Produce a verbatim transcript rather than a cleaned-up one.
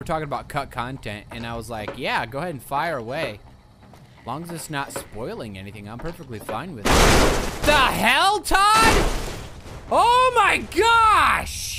We're talking about cut content, and I was like, yeah, go ahead and fire away. As long as it's not spoiling anything, I'm perfectly fine with it. The hell, Todd? Oh my gosh!